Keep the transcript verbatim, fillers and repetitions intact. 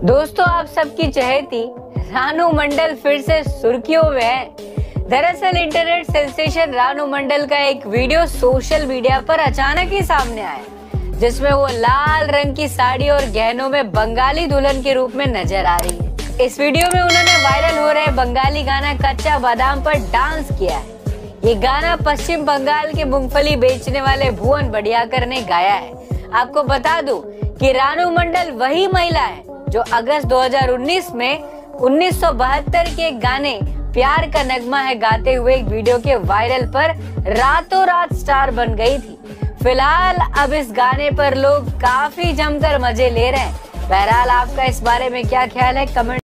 दोस्तों, आप सबकी चहेती रानू मंडल फिर से सुर्खियों में है। दरअसल इंटरनेट सेंसेशन रानू मंडल का एक वीडियो सोशल मीडिया पर अचानक ही सामने आया, जिसमें वो लाल रंग की साड़ी और गहनों में बंगाली दुल्हन के रूप में नजर आ रही है। इस वीडियो में उन्होंने वायरल हो रहे बंगाली गाना कच्चा बादाम पर डांस किया है। ये गाना पश्चिम बंगाल के मूंगफली बेचने वाले भुवन बड़ियाकर ने गाया है। आपको बता दूं कि रानू मंडल वही महिला है जो अगस्त दो हज़ार उन्नीस में उन्नीस सौ बहत्तर के गाने प्यार का नगमा है गाते हुए एक वीडियो के वायरल पर रातों रात स्टार बन गई थी। फिलहाल अब इस गाने पर लोग काफी जमकर मजे ले रहे हैं। बहरहाल आपका इस बारे में क्या ख्याल है, कमेंट